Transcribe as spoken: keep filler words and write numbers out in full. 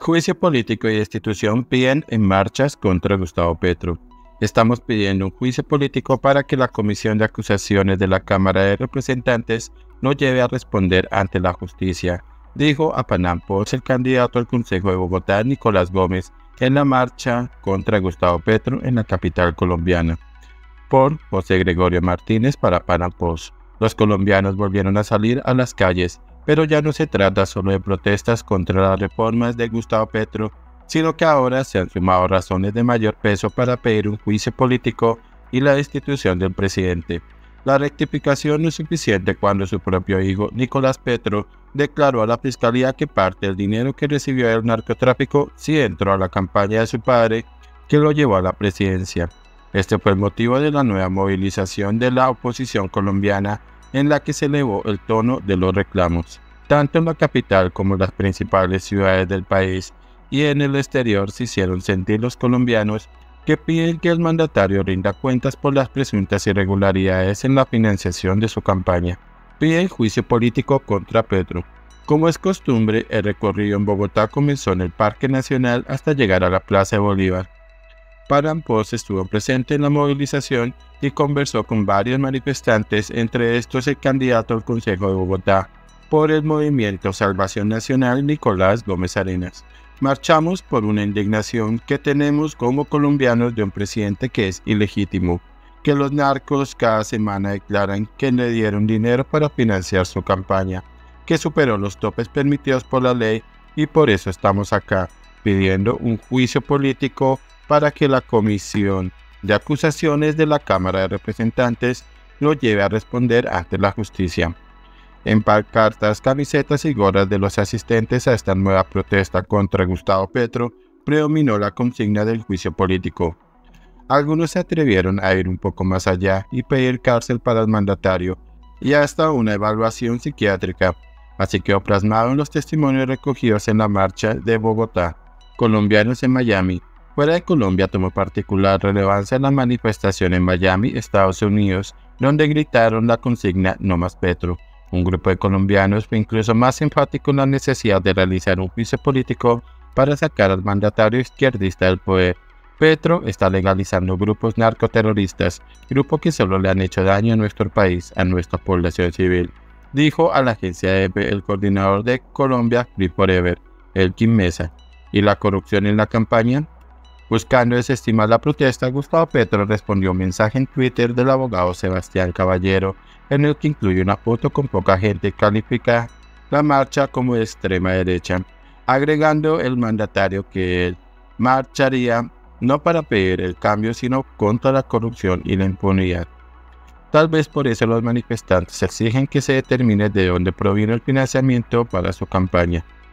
Juicio político y destitución piden en marchas contra Gustavo Petro. Estamos pidiendo un juicio político para que la Comisión de Acusaciones de la Cámara de Representantes nos lleve a responder ante la justicia, dijo a Panam Post el candidato al Consejo de Bogotá, Nicolás Gómez, en la marcha contra Gustavo Petro en la capital colombiana. Por José Gregorio Martínez para Panam Post. Los colombianos volvieron a salir a las calles, pero ya no se trata solo de protestas contra las reformas de Gustavo Petro, sino que ahora se han sumado razones de mayor peso para pedir un juicio político y la destitución del presidente. La rectificación no es suficiente cuando su propio hijo, Nicolás Petro, declaró a la fiscalía que parte del dinero que recibió del narcotráfico sí entró a la campaña de su padre, que lo llevó a la presidencia. Este fue el motivo de la nueva movilización de la oposición colombiana, en la que se elevó el tono de los reclamos. Tanto en la capital como en las principales ciudades del país y en el exterior se hicieron sentir los colombianos que piden que el mandatario rinda cuentas por las presuntas irregularidades en la financiación de su campaña. Piden juicio político contra Petro. Como es costumbre, el recorrido en Bogotá comenzó en el Parque Nacional hasta llegar a la Plaza de Bolívar. Panam Post estuvo presente en la movilización y conversó con varios manifestantes, entre estos el candidato al Consejo de Bogotá por el Movimiento Salvación Nacional, Nicolás Gómez Arenas. Marchamos por una indignación que tenemos como colombianos de un presidente que es ilegítimo, que los narcos cada semana declaran que le dieron dinero para financiar su campaña, que superó los topes permitidos por la ley y por eso estamos acá, pidiendo un juicio político para que la Comisión de Acusaciones de la Cámara de Representantes lo lleve a responder ante la justicia. En pancartas, camisetas y gorras de los asistentes a esta nueva protesta contra Gustavo Petro, predominó la consigna del juicio político. Algunos se atrevieron a ir un poco más allá y pedir cárcel para el mandatario y hasta una evaluación psiquiátrica, así quedó plasmado en los testimonios recogidos en la marcha de Bogotá. Colombianos en Miami. Fuera de Colombia tomó particular relevancia la manifestación en Miami, Estados Unidos, donde gritaron la consigna "No más Petro". Un grupo de colombianos fue incluso más enfático en la necesidad de realizar un juicio político para sacar al mandatario izquierdista del poder. Petro está legalizando grupos narcoterroristas, grupos que solo le han hecho daño a nuestro país, a nuestra población civil, dijo a la agencia E P el coordinador de Colombia Free Forever, Elkin Mesa. ¿Y la corrupción en la campaña? Buscando desestimar la protesta, Gustavo Petro respondió un mensaje en Twitter del abogado Sebastián Caballero, en el que incluye una foto con poca gente que califica la marcha como de extrema derecha, agregando el mandatario que él marcharía no para pedir el cambio, sino contra la corrupción y la impunidad. Tal vez por eso los manifestantes exigen que se determine de dónde proviene el financiamiento para su campaña.